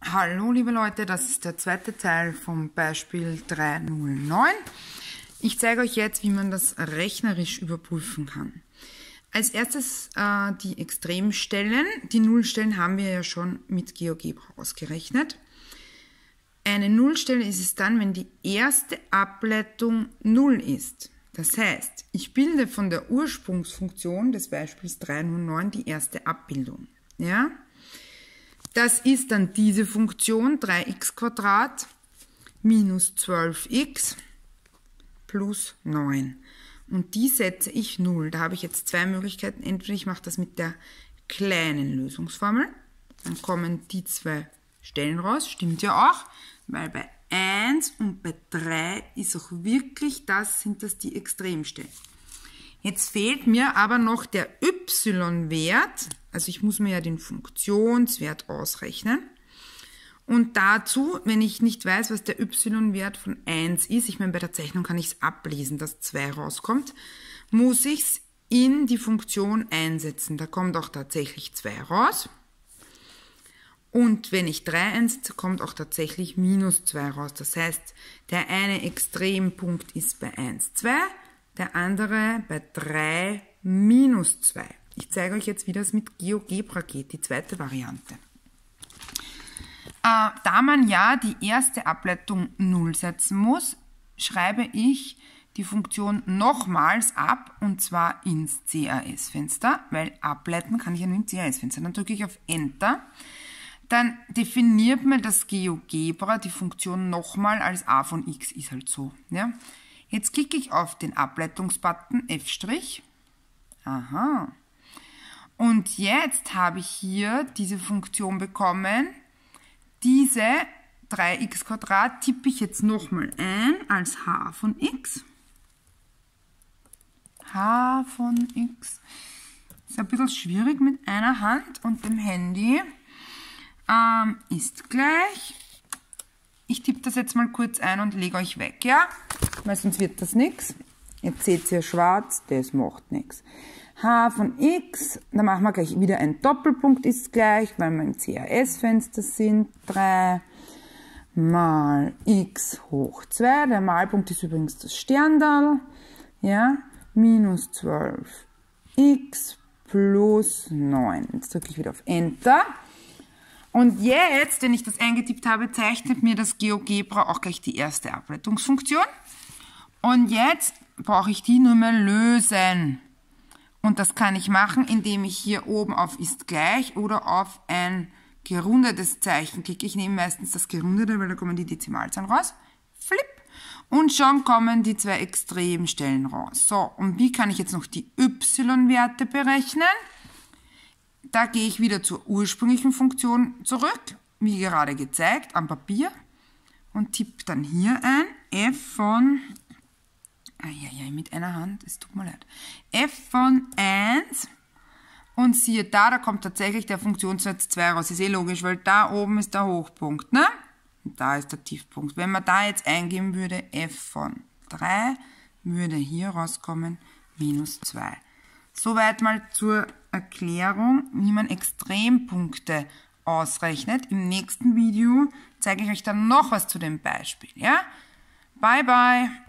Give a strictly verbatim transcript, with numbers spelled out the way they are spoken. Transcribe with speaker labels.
Speaker 1: Hallo liebe Leute, das ist der zweite Teil vom Beispiel drei null neun. Ich zeige euch jetzt, wie man das rechnerisch überprüfen kann. Als erstes äh, die Extremstellen. Die Nullstellen haben wir ja schon mit GeoGebra ausgerechnet. Eine Nullstelle ist es dann, wenn die erste Ableitung null ist. Das heißt, ich bilde von der Ursprungsfunktion des Beispiels drei null neun die erste Abbildung. Ja? Das ist dann diese Funktion drei x minus zwölf x plus neun. Und die setze ich null. Da habe ich jetzt zwei Möglichkeiten. Entweder ich mache das mit der kleinen Lösungsformel. Dann kommen die zwei Stellen raus. Stimmt ja auch, weil bei eins und bei drei ist auch wirklich das, sind das die Extremstellen. Jetzt fehlt mir aber noch der y-Wert. Also ich muss mir ja den Funktionswert ausrechnen. Und dazu, wenn ich nicht weiß, was der y-Wert von eins ist, ich meine, bei der Zeichnung kann ich es ablesen, dass zwei rauskommt, muss ich es in die Funktion einsetzen. Da kommt auch tatsächlich zwei raus. Und wenn ich drei einsetze, kommt auch tatsächlich minus zwei raus. Das heißt, der eine Extrempunkt ist bei eins, zwei, der andere bei drei, minus zwei. Ich zeige euch jetzt, wie das mit GeoGebra geht, die zweite Variante. Äh, da man ja die erste Ableitung null setzen muss, schreibe ich die Funktion nochmals ab, und zwar ins C A S-Fenster, weil ableiten kann ich ja nur im C A S-Fenster. Dann drücke ich auf Enter. Dann definiert mir das GeoGebra die Funktion nochmal als a von x, ist halt so. Ja? Jetzt klicke ich auf den Ableitungsbutton F'. Aha. Und jetzt habe ich hier diese Funktion bekommen. Diese drei x tippe ich jetzt nochmal ein als h von x. h von x. Ist ein bisschen schwierig mit einer Hand und dem Handy. Ähm, ist gleich. Ich tippe das jetzt mal kurz ein und lege euch weg, ja? Weil sonst wird das nichts. Jetzt seht ihr schwarz, das macht nichts. h von x, da machen wir gleich wieder ein Doppelpunkt, ist gleich, weil wir im C A S-Fenster sind. drei mal x hoch zwei. Der Malpunkt ist übrigens das Sterndal. Ja? Minus zwölf x plus neun. Jetzt drücke ich wieder auf Enter. Und jetzt, wenn ich das eingetippt habe, zeichnet mir das GeoGebra auch gleich die erste Ableitungsfunktion. Und jetzt brauche ich die nur mehr lösen. Und das kann ich machen, indem ich hier oben auf ist gleich oder auf ein gerundetes Zeichen klicke. Ich nehme meistens das gerundete, weil da kommen die Dezimalzahlen raus. Flip. Und schon kommen die zwei Extremstellen raus. So, und wie kann ich jetzt noch die y-Werte berechnen? Da gehe ich wieder zur ursprünglichen Funktion zurück, wie gerade gezeigt, am Papier. Und tippe dann hier ein f von... Eieiei, mit einer Hand, es tut mir leid. f von eins. Und siehe da, da kommt tatsächlich der Funktionswert zwei raus. Ist eh logisch, weil da oben ist der Hochpunkt, ne? Und da ist der Tiefpunkt. Wenn man da jetzt eingeben würde, f von drei, würde hier rauskommen minus zwei. Soweit mal zur Erklärung, wie man Extrempunkte ausrechnet. Im nächsten Video zeige ich euch dann noch was zu dem Beispiel. Ja? Bye, bye!